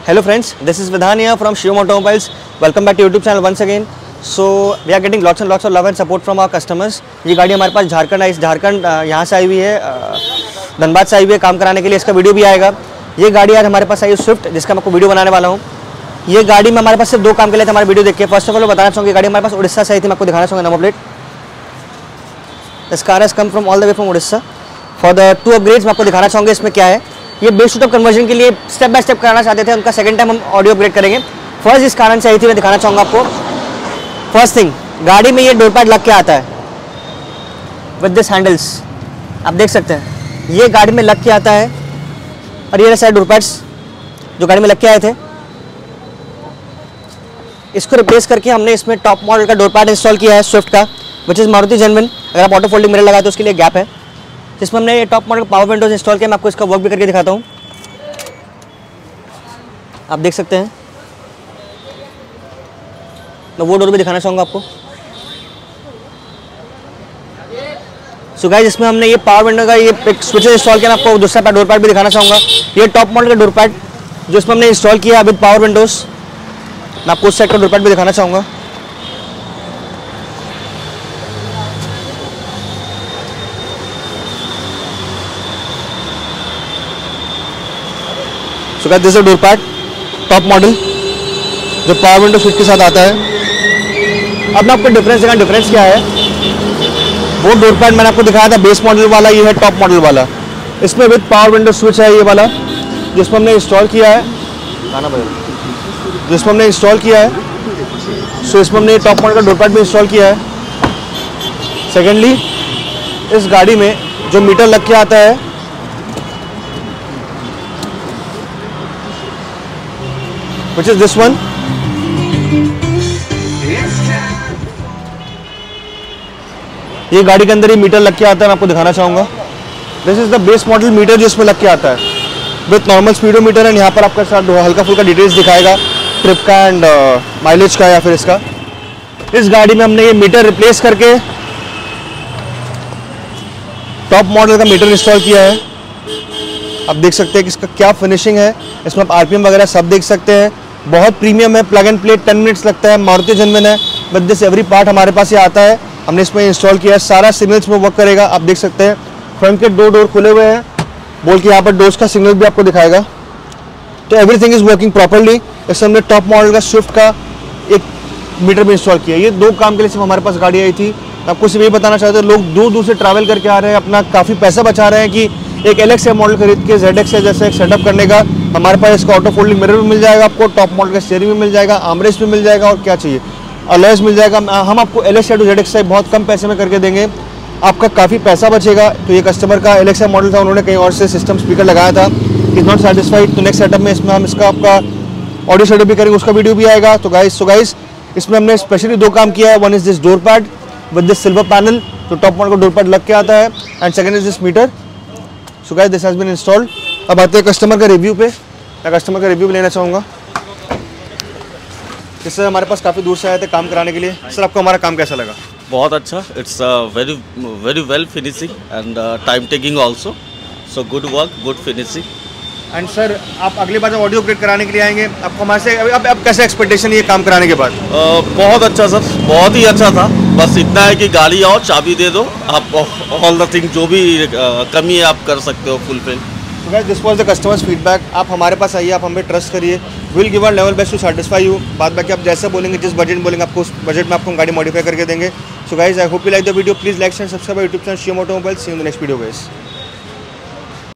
Hello friends, this is Vidhan here from Shivam Automobiles. Welcome back to YouTube channel once again. So we are getting lots and lots of love and support from our customers. ये गाड़ी हमारे पास झारखंड यहाँ से आई हुई है, धनबाद से आई हुई है काम कराने के लिए. इसका वीडियो भी आएगा. ये गाड़ी आज हमारे पास आई है स्विफ्ट, जिसका मैं आपको वीडियो बनाने वाला हूँ. ये गाड़ी में हमारे पास सिर्फ 2 काम के लिए हमारे वीडियो देखिए. फर्स्ट ऑफ ऑल बताना चाहूँगी गाड़ी हमारे पास उड़ीसा से आई थी. मैं आपको दिखाना चाहूँगा number plate. This car has come from all the way from Orissa for the 2 upgrades. मैं आपको दिखाना चाहूँगा इसमें क्या है. ये बेस टू टॉप कन्वर्जन के लिए स्टेप बाय स्टेप कराना चाहते थे, उनका सेकंड टाइम हम ऑडियो अपग्रेड करेंगे. फर्स्ट इस कारण से आई थी, मैं दिखाना चाहूँगा आपको. फर्स्ट थिंग, गाड़ी में ये डोर पैड लग के आता है विद दिस हैंडल्स. आप देख सकते हैं ये गाड़ी में लग के आता है. और ये सारे डोर पैड्स जो गाड़ी में लग के आए थे, इसको रिप्लेस करके हमने इसमें टॉप मॉडल का डोर पैड इंस्टॉल किया है स्विफ्ट का, विच इज़ मारुति जेन्युइन. अगर आप ऑटो फोल्डिंग मिरर लगाए तो उसके लिए गैप है, जिसमें हमने ये टॉप मॉडल का पावर विंडोज इंस्टॉल किया. मैं आपको इसका वर्क भी करके दिखाता हूँ. आप देख सकते हैं. मैं वो डोर भी दिखाना चाहूँगा आपको. सो गाइस, इसमें हमने ये पावर विंडो का ये एक स्विच इंस्टॉल किया. मैं आपको दूसरा डोर पैड भी दिखाना चाहूँगा. ये टॉप मॉडल का डोर पैड जो इसमें हमने इंस्टॉल किया विद पावर विंडोज. मैं आपको उस साइड का डोर पैड भी दिखाना चाहूँगा. So guys, this is door pad top model जो पावर विंडो स्विच के साथ आता है. अब मैं आपको डिफरेंस दिखाऊं. डिफरेंस क्या है, वो डोर पैड मैंने आपको दिखाया था बेस मॉडल वाला, ये है टॉप मॉडल वाला. इसमें विद पावर विंडो स्विच है ये वाला, जिसमें हमने इंस्टॉल किया है. जिसमें हमने इंस्टॉल किया है. सो इसमें हमने टॉप मॉडल का डोर पैड भी इंस्टॉल किया है. सेकेंडली, इस गाड़ी में जो मीटर लग के आता है, which is this one. ये गाड़ी के अंदर ही मीटर लग के आता है. मैं आपको दिखाना चाहूँगा. This is the base model meter जो इसमें लग के आता है विथ नॉर्मल स्पीडोमीटर. एंड यहाँ पर आपका साथ हल्का फुल्का डिटेल्स दिखाएगा ट्रिप का एंड माइलेज का या फिर इसका. इस गाड़ी में हमने ये मीटर रिप्लेस करके टॉप मॉडल का मीटर इंस्टॉल किया है. आप देख सकते हैं कि इसका क्या फिनिशिंग है. इसमें आप आरपीएम वगैरह सब देख सकते हैं. बहुत प्रीमियम है. प्लग एंड प्ले 10 मिनट्स लगता है. मारुति जेन्युइन है. विद दिस एवरी पार्ट हमारे पास ये आता है. हमने इसमें इंस्टॉल किया है. सारा सिग्नल्स में वर्क करेगा. आप देख सकते हैं फ्रंट के 2 डोर खुले हुए हैं बोल के यहाँ पर डोर्स का सिग्नल भी आपको दिखाएगा. तो एवरीथिंग इज वर्किंग प्रॉपरली. इसमें हमने टॉप मॉडल का स्विफ्ट का एक मीटर भी इंस्टॉल किया. ये 2 काम के लिए सिर्फ हमारे पास गाड़ी आई थी. आपको सिर्फ ये बताना चाहते हैं, लोग दूर दूर से ट्रैवल करके आ रहे हैं, अपना काफ़ी पैसा बचा रहे हैं कि एक LX मॉडल खरीद के ZX से जैसे एक सेटअप करने का. हमारे पास इसका ऑटो फोल्डिंग मिरर भी मिल जाएगा आपको, टॉप मॉडल का स्टीयरिंग भी मिल जाएगा, आर्मरेस्ट भी मिल जाएगा, और क्या चाहिए अलॉयज मिल जाएगा. हम आपको LX टू ZX से बहुत कम पैसे में करके देंगे. आपका काफ़ी पैसा बचेगा. तो ये कस्टमर का LX मॉडल था, उन्होंने कहीं और से सिस्टम स्पीकर लगाया था, इज नॉट सेटिस्फाइड. तो नेक्स्ट सेटअप में इसमें हम इसका आपका ऑडियो सेटअप भी करेंगे, उसका वीडियो भी आएगा. तो गाइस इसमें हमने स्पेशली 2 काम किया है. One is this door pad with this silver panel जो टॉप मॉडल का डोर पैड लग के आता है, and second is this meter. So guys, this has been installed. अब आते हैं कस्टमर का रिव्यू पे. मैं कस्टमर का रिव्यू भी लेना चाहूँगा. इससे हमारे पास काफ़ी दूर से आए थे काम कराने के लिए. सर, आपको हमारा काम कैसा लगा? बहुत अच्छा. It's very well finishing and time taking also. So good work, good finishing. And sir, आप अगली बार जब ऑडियो अपग्रेड कराने के लिए आएंगे, आपको हमारे से अब कैसे एक्सपेक्टेशन ये काम कराने के बाद? बहुत अच्छा सर, बहुत ही अच्छा था. बस इतना है कि गाड़ी आओ, चाबी दे दो, आप ऑल द थिंग जो भी कमी है आप कर सकते हो fulfil. So guys, this was the customers feedback. आप हमारे पास आइए, आप हमें ट्रस्ट करिए. Will give our level best to satisfy you. बाद बाकी आप जैसे बोलेंगे, जिस बजट बोलेंगे, आपको उस बजट में आपको गाड़ी मॉडिफाई करके देंगे. So guys, I hope you like the video. Please like and subscribe YouTube channel Shivam automobiles. See you in the next video guys.